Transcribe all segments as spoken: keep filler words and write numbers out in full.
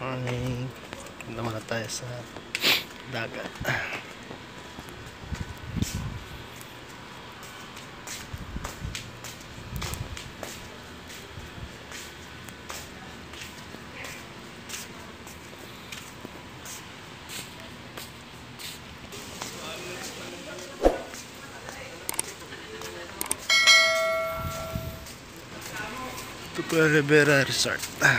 Morning. Naman na tayo sa dagat. Ito po yung Rivera Resort.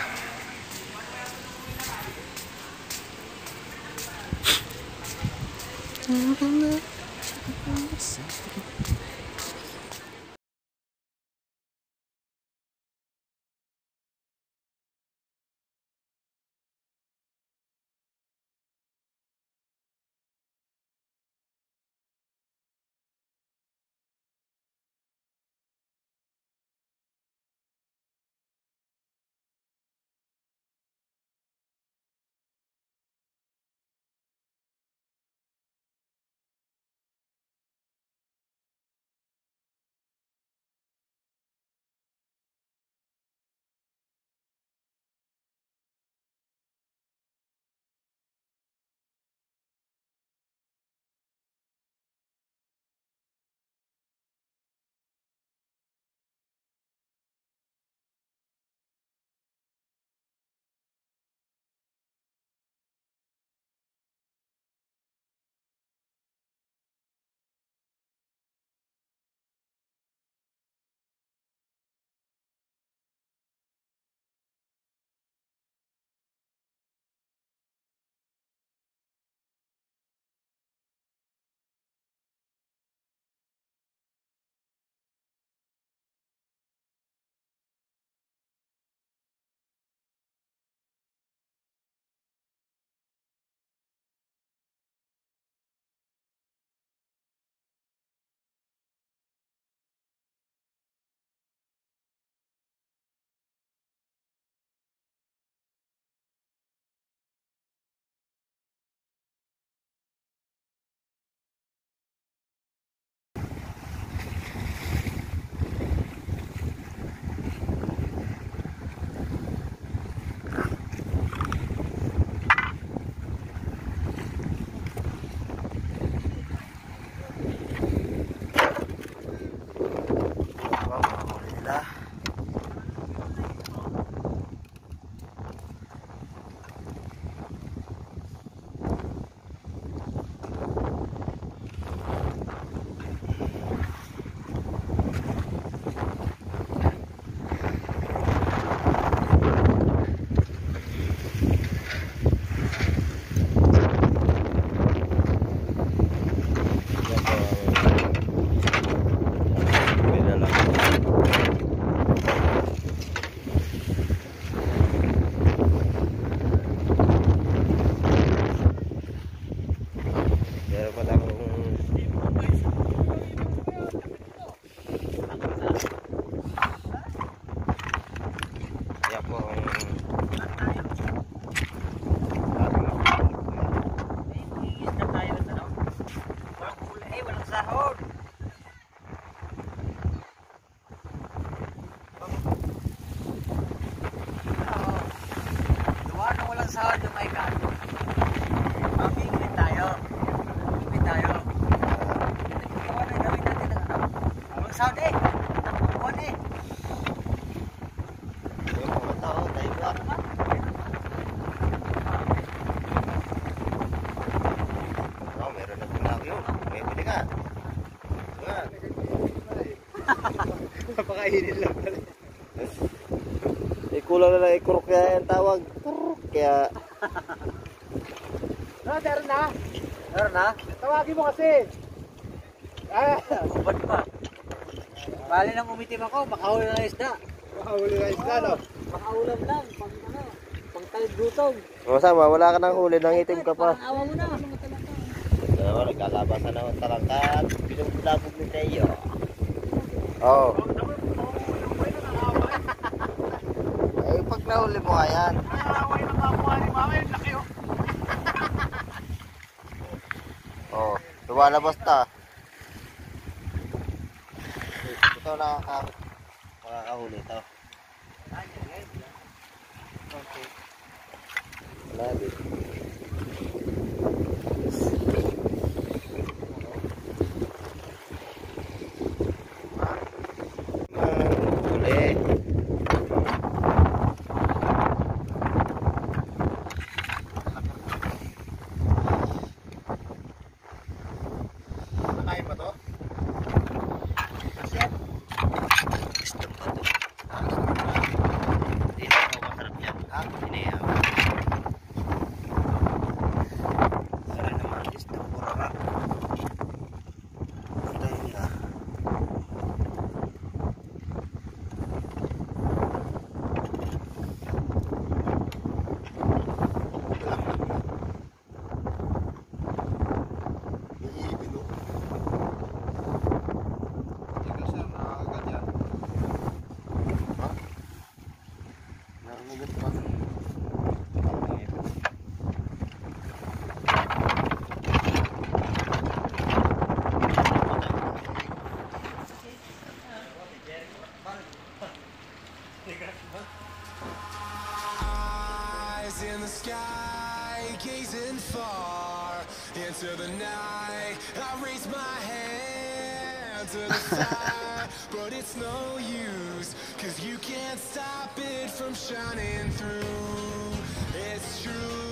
Sahod yung may kato. Mamingin tayo. Mamingin tayo. Ikaw na gawin natin ng ano? Ang sahod eh. Nakukuhan eh. Yung mga tao, tayo ba? Oh, meron na pinako yun. May pili ka. Nga. Napakainin lang pala. Ikulang na lang ikurok kaya yung tawag. Kaya... No, meron na. Meron na? Tawagin mo kasi. Ah, ubad pa. Bali nang umitim ako, makahuli na isda. Makahuli na isda, no? Makaulam lang, pang ano, pang talibutog. Masama, wala ka nang huli, nangitim ka pa. Parang awa mo na. Oo, nagkalabasan na ng talangkat. Pinagulabog ni Teo. Oo. Eh, pag nahuli mo nga yan. Nakaway na makuha ni mama, yung laki oh. Oo, lumalabas na. Ito nakaka... makakahuli ito. Okay. Lagi. Huli. Nakain ba to? Asyat. Gusto ko to. Hindi na ako masarap yan. Ha? Iniyaw. Sarap naman. Gusto ko rara. Patay niya. Eyes in the sky, gazing far into the night. I raise my hand to the sky, but it's no use, cause you can't stop it from shining through. It's true.